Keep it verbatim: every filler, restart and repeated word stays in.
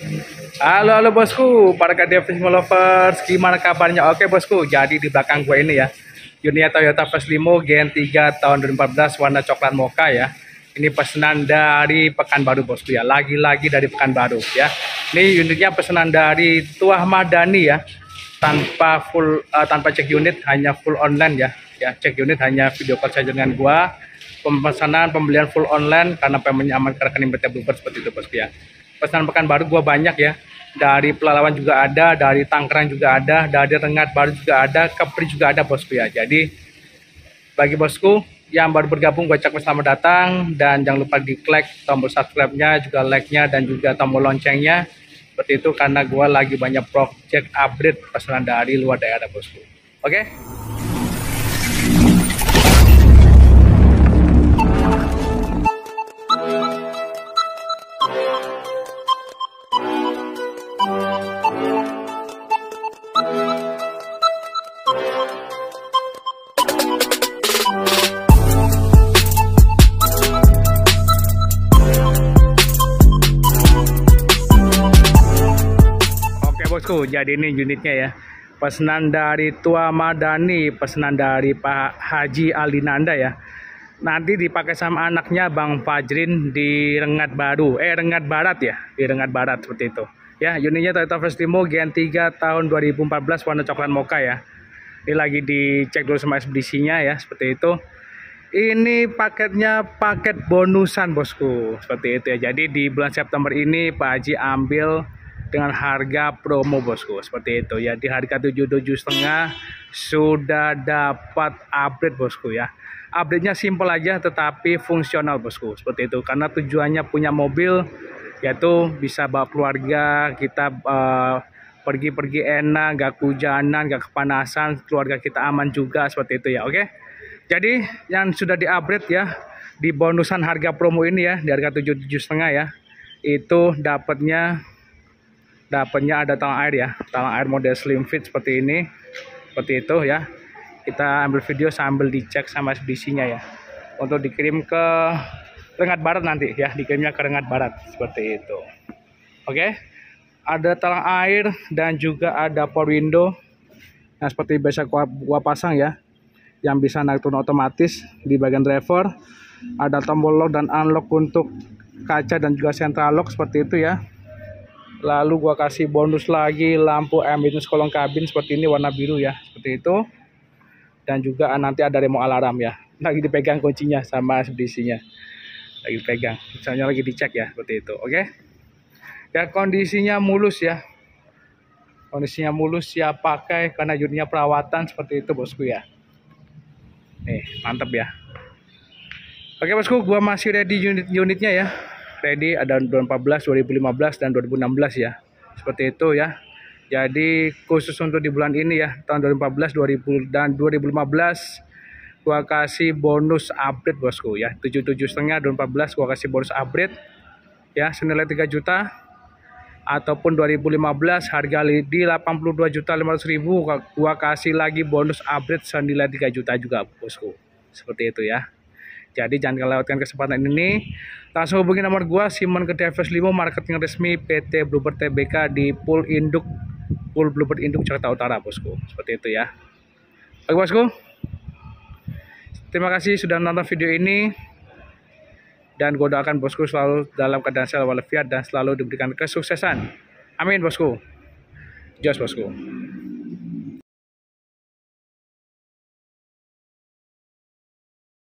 Halo, halo bosku, para K D F lovers, gimana kabarnya? Oke bosku, jadi di belakang gue ini ya, unit Toyota Vios Limo Gen tiga tahun dua ribu empat belas warna coklat mocha ya. Ini pesanan dari Pekanbaru bosku ya, lagi-lagi dari Pekanbaru ya. Ini unitnya pesanan dari Tuah Madani ya, tanpa full uh, tanpa cek unit, hanya full online ya. Ya, cek unit hanya video call saja dengan gua. Pemesanan pembelian full online karena pengen aman ke rekening B T Bluebird seperti itu bosku ya. Pesanan Pekanbaru gua banyak ya. Dari Pelalawan juga ada, dari Tangerang juga ada, dari Rengat Baru juga ada, Kepri juga ada bosku ya. Jadi bagi bosku yang baru bergabung, gue ucapkan selamat datang dan jangan lupa di klik tombol subscribe-nya, juga like-nya dan juga tombol loncengnya. Seperti itu karena gue lagi banyak project update pesanan dari luar daerah bosku. Oke? Bosku, jadi ini unitnya ya, pesanan dari Tua Madani, pesanan dari Pak Haji Alinanda ya, nanti dipakai sama anaknya Bang Fajrin di Rengat Baru, eh Rengat Barat ya, di Rengat Barat seperti itu ya. Unitnya Toyota Vios Limo Gen tiga tahun dua ribu empat belas warna coklat mocha ya. Ini lagi dicek dulu sama ekspedisinya ya, seperti itu. Ini paketnya paket bonusan bosku, seperti itu ya. Jadi di bulan September ini Pak Haji ambil dengan harga promo bosku, seperti itu ya. Di harga tujuh puluh tujuh setengah sudah dapat upgrade bosku ya. Update-nya simpel aja tetapi fungsional bosku, seperti itu. Karena tujuannya punya mobil, yaitu bisa bawa keluarga kita pergi-pergi uh, enak, gak kehujanan, gak kepanasan, keluarga kita aman juga, seperti itu ya. Oke, jadi yang sudah di upgrade ya, di bonusan harga promo ini ya, di harga tujuh puluh tujuh setengah ya, itu dapatnya dapatnya ada talang air ya, talang air model slim fit seperti ini, seperti itu ya. Kita ambil video sambil dicek sama ekspedisinya ya, untuk dikirim ke Rengat Barat nanti ya, dikirimnya ke Rengat Barat seperti itu. Oke, ada talang air dan juga ada power window yang seperti biasa gua, gua pasang ya, yang bisa naik turun otomatis. Di bagian driver ada tombol lock dan unlock untuk kaca dan juga central lock seperti itu ya. Lalu gua kasih bonus lagi lampu ambient kolong kabin seperti ini warna biru ya, seperti itu. Dan juga nanti ada remote alarm ya. Lagi dipegang kuncinya sama ekspedisinya. Lagi dipegang. Misalnya lagi dicek ya, seperti itu. Oke. Dan kondisinya mulus ya. Kondisinya mulus, siap pakai karena unitnya perawatan seperti itu bosku ya. Nih, mantap ya. Oke bosku, gua masih ready unit-unitnya ya. Ready ada dua ribu empat belas, dua ribu lima belas dan dua ribu enam belas ya. Seperti itu ya. Jadi khusus untuk di bulan ini ya, tahun dua ribu empat belas, dua ribu dan dua ribu lima belas gua kasih bonus upgrade bosku ya. tujuh puluh tujuh setengah dua ribu empat belas gua kasih bonus upgrade ya senilai tiga juta, ataupun dua ribu lima belas harga di delapan puluh dua juta lima ratus ribu gua kasih lagi bonus upgrade senilai tiga juta juga bosku. Seperti itu ya. Jadi jangan lewatkan kesempatan ini. Langsung hubungi nomor gua Simon K D F Vios Limo, marketing resmi P T Bluebird T B K di Pool Induk Pool Bluebird Induk Jakarta Utara bosku. Seperti itu ya. Oke bosku. Terima kasih sudah nonton video ini. Dan gue doakan bosku selalu dalam keadaan sehat walafiat dan selalu diberikan kesuksesan. Amin bosku. Jos bosku.